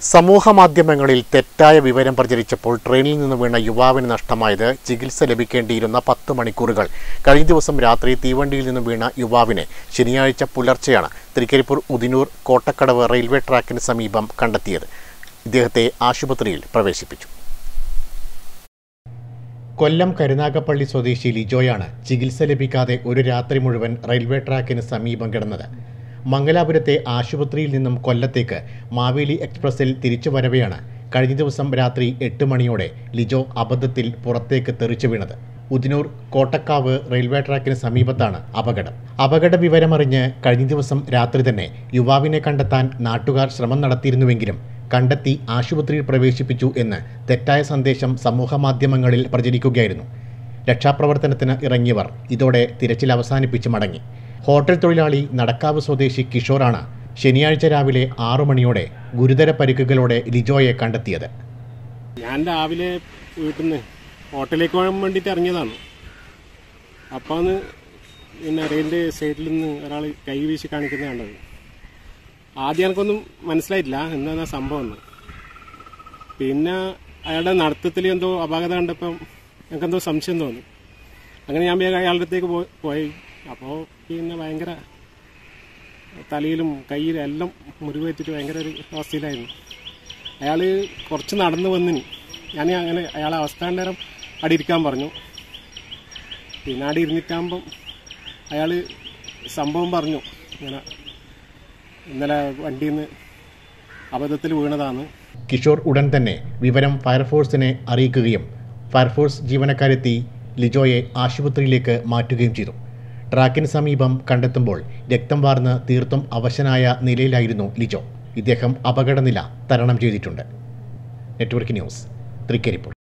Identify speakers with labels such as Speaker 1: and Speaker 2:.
Speaker 1: സമൂഹമാധ്യമങ്ങളിൽ തെറ്റായ വിവരം പ്രചരിച്ചപ്പോൾ ട്രെയിനിൽ നിന്ന് വീണ യുവാവിന് നഷ്ടമായത് ചികിത്സ ലഭിക്കേണ്ടിയിരുന്ന 10 മണിക്കൂറുകൾ. കഴിഞ്ഞ ദിവസം രാത്രി തീവണ്ടിയിൽ നിന്ന് വീണ യുവാവിനെ ശനിയാഴ്ച പുലർച്ചെയാണ് തൃക്കരിപ്പൂർ ഉദിനൂർ കോട്ടക്കടവ് റെയിൽവേ ട്രാക്കിന് സമീപം കണ്ടെത്തിയത്. ഇദ്ദേഹത്തെ ആശുപത്രിയിൽ പ്രവേശിപ്പിച്ചു. കൊല്ലം കരുനാഗപ്പള്ളി സ്വദേശി ലിജോയാണ് ചികിത്സ ലഭിക്കാതെ ഒരു രാത്രി മുഴുവൻ റെയിൽവേ ട്രാക്കിന് സമീപം കിടന്നത്. മംഗലാപുരത്തെ ആശുപത്രിയിൽ നിന്നും കൊല്ലത്തേക്ക് മാവേലി എക്സ്പ്രസിൽ തിരിച്ചു വരവെയാണ് കഴിഞ്ഞ ദിവസം രാത്രി 8 മണിയോടെ ലിജോ അബദ്ധത്തിൽ പുറത്തേക്ക് തെറിച്ചു വീണത്. ഉദിനൂർ കോട്ടക്കാവ് റെയിൽവേ ട്രാക്കിന് സമീപത്താണ് അപകടം. അപകട വിവരമറിഞ്ഞ് കഴിഞ്ഞ ദിവസം രാത്രി തന്നെ യുവാവിനെ കണ്ടെത്താൻ നാട്ടുകാർ ശ്രമം നടത്തിയിരുന്നുവെങ്കിലും കണ്ടെത്തി ആശുപത്രിയിൽ പ്രവേശിപ്പിച്ചു എന്ന് തെറ്റായ സന്ദേശം സമൂഹമാധ്യമങ്ങളിൽ പ്രചരിക്കുകയായിരുന്നു. രക്ഷാപ്രവർത്തനത്തിന് ഇറങ്ങിയവർ ഇതോടെ തിരച്ചിൽ അവസാനിപ്പിച്ച് മടങ്ങി. ഹോട്ടൽ തൊഴിലാളി നടക്കാവ് സ്വദേശി കിഷോറാണ് ശനിയാഴ്ച രാവിലെ 6 മണിയോടെ ഗുരുതര പരിക്കുകളോടെ ലിജോയെ കണ്ടെത്തിയത്.
Speaker 2: ഞാൻ രാവിലെ വീട്ടിൽ നിന്ന് ഹോട്ടലിലേക്ക് പോകാൻ വേണ്ടിയിട്ട് ഇറങ്ങിയതാണ്. അപ്പോൾ പിന്നെ റെയിലിൻ്റെ സൈഡിൽ നിന്ന് ഒരാൾ കൈ വീശി കാണിക്കുന്നത് കണ്ടത്. ആദ്യം എനിക്കൊന്നും മനസ്സിലായിട്ടില്ല എന്താണ് സംഭവം എന്ന്. പിന്നെ അയാളുടെ നടത്തത്തിൽ എന്തോ അപാകത കണ്ടപ്പം എനിക്കെന്തോ സംശയം തോന്നി. അങ്ങനെ ഞാൻ വേഗം അയാളുടെ അടുത്തേക്ക് പോയി. അപ്പോൾ പിന്നെ ഭയങ്കര തലയിലും കയ്യിലും എല്ലാം മുറിവേറ്റിട്ട് ഭയങ്കര ഒരു അവസ്ഥയിലായിരുന്നു. അയാൾ കുറച്ച് നടന്നു വന്നിന്. ഞാൻ അങ്ങനെ അയാളെ അവസ്ഥാന്തരം അവിടെ ഇരിക്കാൻ പറഞ്ഞു. പിന്നെ അവിടെ ഇരുന്നിട്ടാകുമ്പം അയാൾ സംഭവം പറഞ്ഞു, ഇങ്ങനെ ഇന്നലെ വണ്ടിയിൽ നിന്ന് അബദ്ധത്തിൽ വീണതാണ്.
Speaker 1: കിഷോർ ഉടൻ തന്നെ വിവരം ഫയർഫോഴ്സിനെ അറിയിക്കുകയും ഫയർഫോഴ്സ് ജീവനക്കാരെത്തി ലിജോയെ ആശുപത്രിയിലേക്ക് മാറ്റുകയും ചെയ്തു. ട്രാക്കിന് സമീപം കണ്ടെത്തുമ്പോൾ രക്തം വാർന്ന് തീർത്തും അവശനായ നിലയിലായിരുന്നു ലിജോ. ഇദ്ദേഹം അപകടനില തരണം ചെയ്തിട്ടുണ്ട്. Network news, Trikaripur.